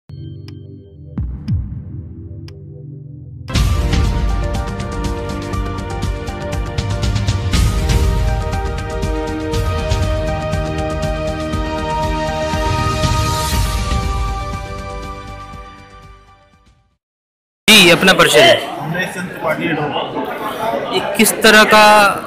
जी, अपना परिचय ये किस तरह का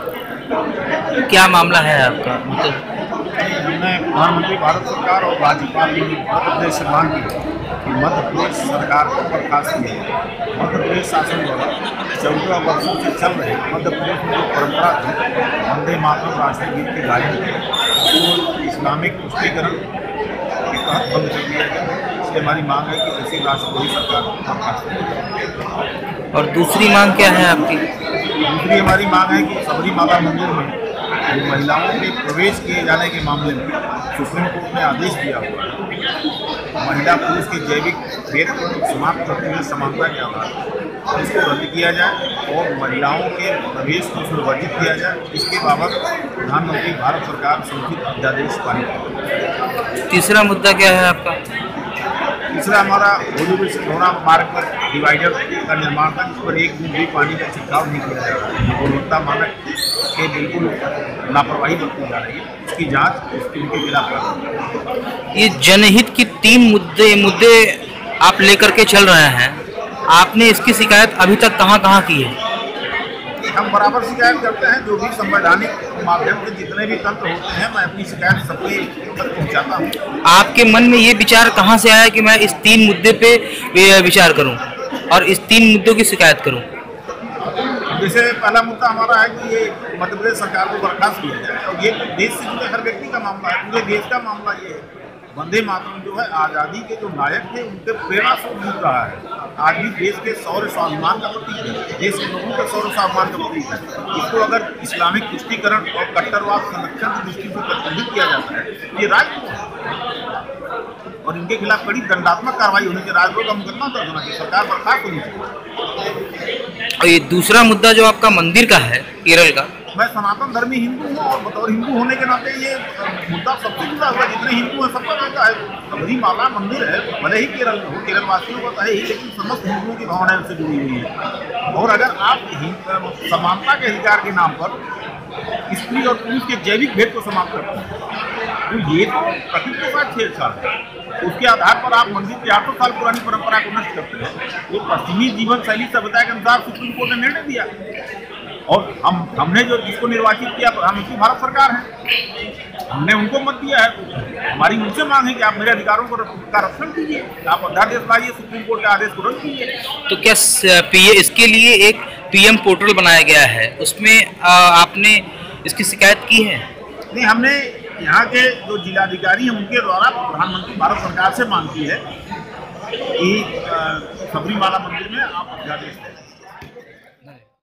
क्या मामला है आपका? हमने प्रधानमंत्री भारत सरकार और राज्यपाल जी मध्य प्रदेश से मांग की कि मध्य प्रदेश सरकार को बर्खास्त किया है। मध्य प्रदेश शासन द्वारा 14 वर्षों से चल रहे मध्य प्रदेश में जो परंपरा थी वंदे मातरम राष्ट्रीय गीत के गायन को इस्लामिक पुष्टिकरण के तहत बंद कर दिया गया। इसलिए हमारी मांग है कि किसी राष्ट्रद्रोही सरकार को बर्खास्त किया। और दूसरी मांग क्या है आपकी? दूसरी हमारी मांग है कि सबरीमाला मंदिर में महिलाओं के प्रवेश किए जाने के मामले में सुप्रीम कोर्ट ने आदेश दिया हुआ है। महिला पुरुष के जैविक भेद को समाप्त करते हुए समानता के आधार पर इसको रद्द किया जाए और महिलाओं के प्रवेश को सुनिश्चित किया जाए। इसके बाबत प्रधानमंत्री भारत सरकार समुचित अध्यादेश पारित करे। तीसरा मुद्दा क्या है आपका? तीसरा हमारा भोजपुर सिंघौड़ा मार्ग पर डिवाइडर का निर्माण था, जिस पर एक बूंद भी पानी का छिड़काव नहीं किया जा रहा है। गुणवत्ता मानक के बिल्कुल लापरवाही बरती जा रही है। इसकी जांच उनके खिलाफ। ये जनहित की 3 मुद्दे आप लेकर के चल रहे हैं। आपने इसकी शिकायत अभी तक कहाँ की है? हम बराबर शिकायत करते हैं। जो भी संवैधानिक माध्यम से जितने भी तंत्र होते हैं, मैं अपनी शिकायत सबके तक पहुँचाता हूँ। आपके मन में ये विचार कहाँ से आया कि मैं इस 3 मुद्दे पे विचार करूँ और इस 3 मुद्दों की शिकायत करूँ? जैसे पहला मुद्दा हमारा है कि ये मध्य प्रदेश सरकार को बर्खास्त किया जाए और ये देश से जुड़े हर व्यक्ति का मामला है, पूरे देश का मामला ये है। वंदे मातरम जो है आज़ादी के जो नायक थे उनके प्रेरणा से मिल रहा है। आज भी देश के शौर्य स्वाभिमान का प्रतीक है, देश के लोगों के शौर्य स्वाभिमान का प्रतीक है। इसको अगर इस्लामिक पुष्टिकरण और कट्टरवाद संरक्षण की दृष्टि से प्रतिबंधित किया जाता है, ये राजद्रोह है और इनके खिलाफ कड़ी दंडात्मक कार्रवाई होनी चाहिए। राजद्रोह का मुकदमा दर्ज होना चाहिए, सरकार बर्खास्त होनी चाहिए। और ये दूसरा मुद्दा जो आपका मंदिर का है, केरल का, मैं सनातन धर्मी हिंदू हूँ और बतौर हिंदू होने के नाते ये मुद्दा सबसे जुड़ा हुआ। जितने हिंदू हैं सबका रहता है। सबरीमाला मंदिर है, भले ही केरल में हो, केरल वासियों को तो है ही, लेकिन समस्त हिंदुओं की भावनाएं उससे जुड़ी हुई है। और अगर आप समानता के अधिकार के नाम पर स्त्री और पुरुष के जैविक भेद को समाप्त करते हैं तो ये तो प्रकृति के साथ छेड़छाड़ है। उसके आधार पर आप मंदिर की 800 साल पुरानी परंपरा को नष्ट करते हैं। वो पश्चिमी जीवन शैली सभ्यता के अनुसार सुप्रीम कोर्ट ने निर्णय दिया और हमने जो जिसको निर्वाचित किया प्रधानमंत्री भारत सरकार है, हमने उनको मत दिया है। हमारी उनसे मांग है कि आप मेरे अधिकारों का रक्षण कीजिए, आप अध्यादेश लाइए, सुप्रीम कोर्ट के आदेश को रद्द कीजिए। तो क्या इसके लिए एक PM पोर्टल बनाया गया है, उसमें आपने इसकी शिकायत की है? नहीं, हमने यहाँ के जो जिलाधिकारी हैं उनके द्वारा प्रधानमंत्री भारत सरकार से मांग की है कि सबरीमाला मंदिर में आप अध्यादेश दें।